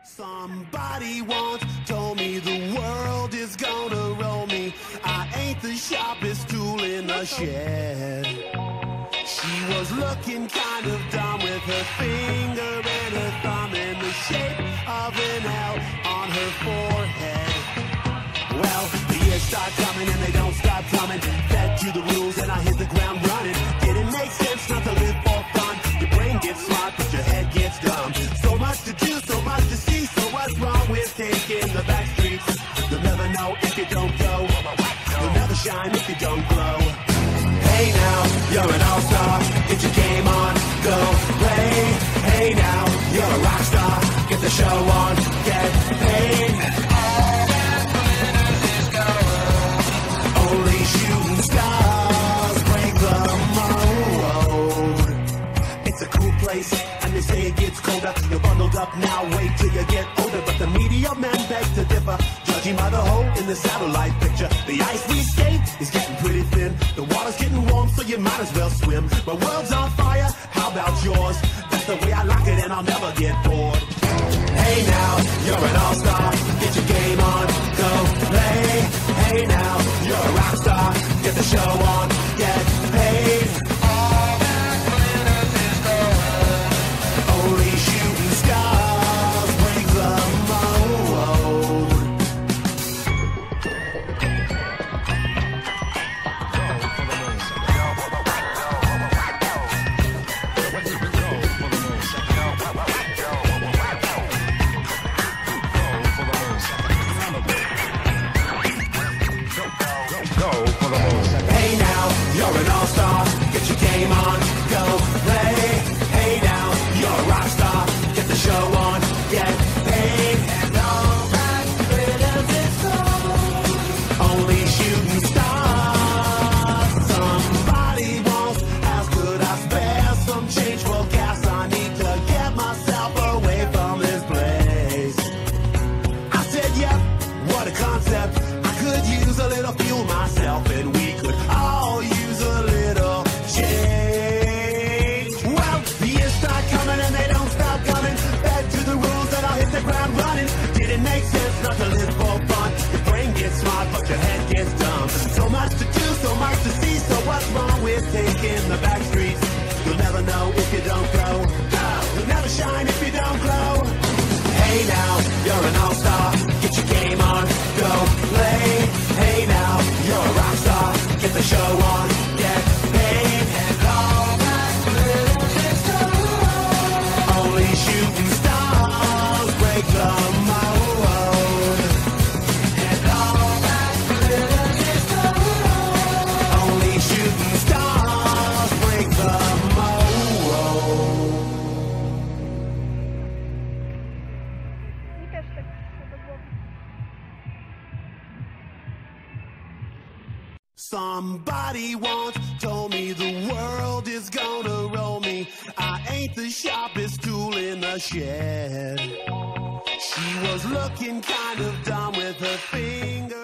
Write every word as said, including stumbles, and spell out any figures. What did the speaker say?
Somebody once told me the world is gonna roll me. I ain't the sharpest tool in the shed. She was looking kind of dumb with her finger and her thumb in the shape of an L on her forehead. Well, the years start coming and they don't stop coming. Fed to the rules and I hit the ground running. Didn't make sense not to live for fun. Your brain gets smart but your head gets dumb. So much to do, so much to see. So what's wrong with taking the back streets? You'll never know if you don't go. You'll never shine if you don't glow. Hey now, you're an all-star. Get your game on, go play. Hey now, you're a rock star. Get the show on, get paid. All that glitters is gold. Only shooting stars break the mold. It's a cool place, and they say it gets colder. You're bundled up now, wait till you get older. But the media men beg to differ, judging by the hole in the satellite picture. The ice we skate is getting pretty thin. The water's getting warm, so you might as well swim. My world's on fire, how about yours? That's the way I like it, and I'll never get bored. Hey now, you're an all-star. Get your game on, go play. Hey now, you're a rock star. Get the show on, get paid. All that glitters is gold. Only shooting stars break the mold. Hey now, you're an all-star. Get your game on, go play. Hey now, you're a rock star. Get the show on, get paid. And all that glitters is gold. Only shooting stars. Somebody once asked, could I spare some change for gas? I need to get myself away from this place. I said, yep, what a concept. I could use a little fuel myself, and we could all use a little change. Well, the years start coming and they don't stop coming. Back to the rules that I'll hit the ground running. Didn't make sense not to live for fun. Your brain gets smart but your head gets dumb. So much to do, so much to see. So what's wrong with taking the back streets? You'll never know if you don't grow. You'll never shine if you don't glow. Hey now, you're an all-star. Get your game on, go play. Hey now, you're a rock star. Get the show on, get paid. And all that glitters is gold. Only shooting stars break the mold. And all that glitters is gold. Only shooting stars break the mold. Mi też tak się do głowy. Somebody once told me the world is gonna roll me. I ain't the sharpest tool in the shed. She was looking kind of dumb with her finger.